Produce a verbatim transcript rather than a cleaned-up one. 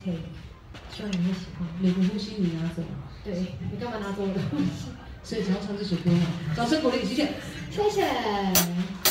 配，希望你会喜欢。 每个呼吸你拿走。 对，你干嘛拿走我的呼吸？ 所以只要唱这首歌嘛，掌声鼓励，谢谢， 谢谢。